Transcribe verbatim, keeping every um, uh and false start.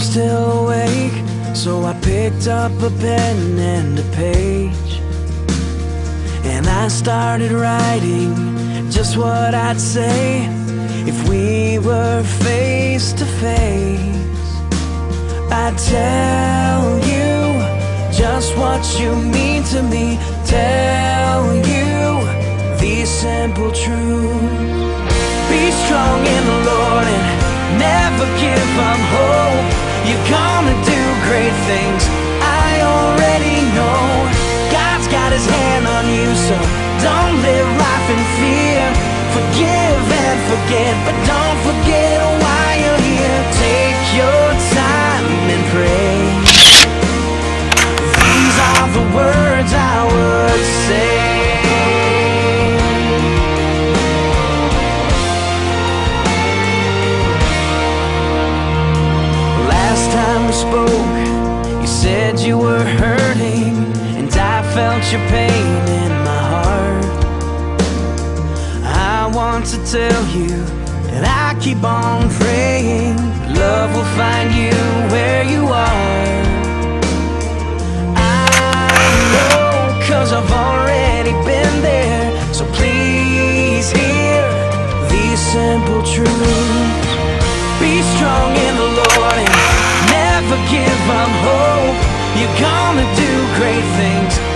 still awake, so I picked up a pen and a page, and I started writing just what I'd say if we were face to face. I'd tell you just what you mean to me, tell you these simple truths. Be strong in the Lord and never give up hope. You're gonna do great things, I already know. God's got his hand on you, so don't live life in fear. Forgive and forget, but don't forget why you're here. Take your time and pray. These are the words I would say. Last time we spoke, you said you were hurting, and I felt your pain in my heart. I want to tell you that I keep on praying love will find you where you are. I know, 'cause I've already been there. So please hear these simple truths. Be strong in the Lord and never give up hope. You're gonna do great things,